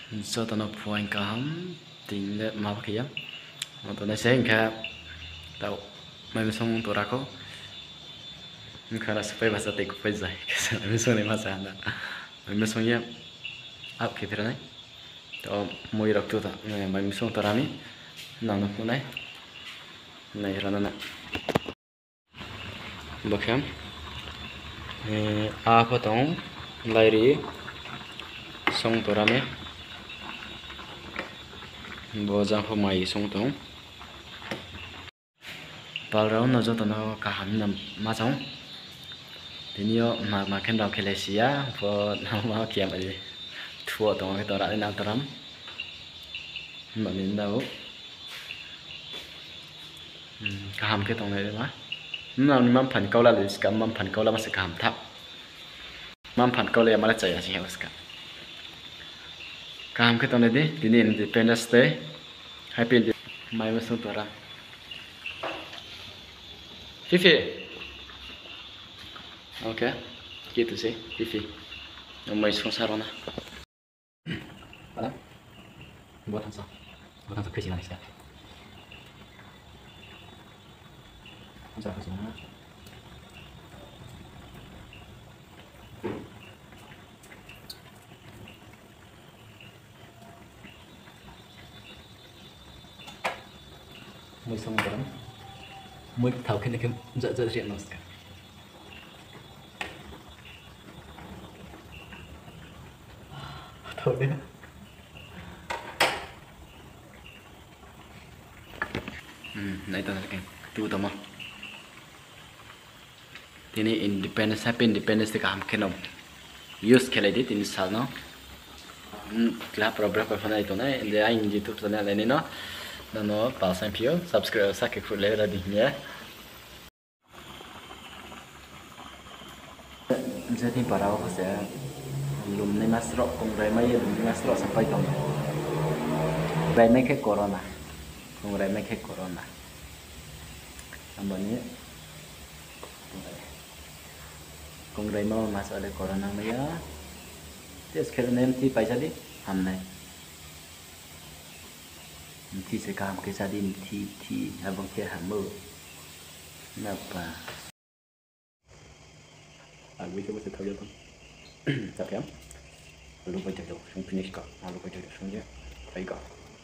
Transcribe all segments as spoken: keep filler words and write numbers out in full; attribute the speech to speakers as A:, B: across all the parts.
A: joto no point kaham ting le ma kia moto ne seng ka tau mai mesong to rako khara sepai bahasa te ko pejai ke mesong ne masa anda mai mesong ya ap ke pera nai to moi rak tu ta mai mesong to rami nang no nai nai rana na bakham a potong lairi song to rame bojang ho mai song tong palrau no joto no kaham nam ma chong tinio ma ma ken rau khelesia po na ma kiam ali thuo tong ke tora na taram ma min dau kaham ke tong le ma nam ni mam phan kaula le ska mam phan kaula ma se kaham thap mam phan kaula ma la chaya si hewaska kaham ke tong le di tini independence day happy mai ma sung tora Fifi. Oke, gitu sih, Fifi. Nomor sponsor mana? Apa? Buat apa? Buat apa sih nanti? Sponsor apa sih? Mới xong rồi đó. Mới thảo cái này cái dở dở chuyện nó cả. Thôi đấy. Hmm, nãy tao nói cái tu tao mà. Thì này independence happy independence thì cảm cái nào use cái này đi thì sao nó. Lah program apa mana itu na? Dia aing YouTube channel ini no. Nano pasang pio subscribe sa ke khule ra di ya. Jadi para apa sih? Lum ni masro kong rai mai lum ni masro sampai tong. Rai mai ke corona. Kong rai mai ke corona. Ambani kong rai mau masuk ada corona mai ya. Terus kalau nanti paisa di ham này thì sẽ làm cái gia đình thì thì là bằng kia hàm mơ là bà à quý cái sẽ theo dõi không tập kém lúc bây giờ đâu xuống finish cả à lúc bây giờ xuống nhé thấy cả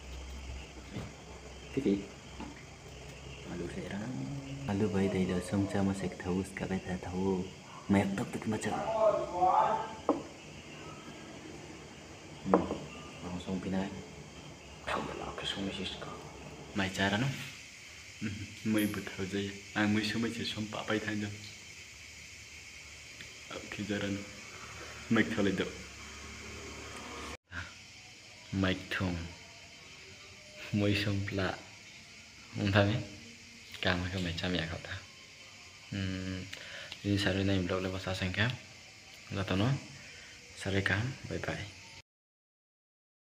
A: cái gì à lúc sẽ ra à lúc bây giờ xong cho mà sẽ thấu cả bây giờ thấu mẹ tóc tức mà chậm langsung pindah kalau ke sungai sih mai cara no mai betul aja ang mai semua je som papai tanya ke jaran mai thole do mai thong mai som pla không thấy càng mà không phải cha mẹ cậu ta ini sari nai blog lepas asing kam, nggak tahu no, sari kam, bye bye.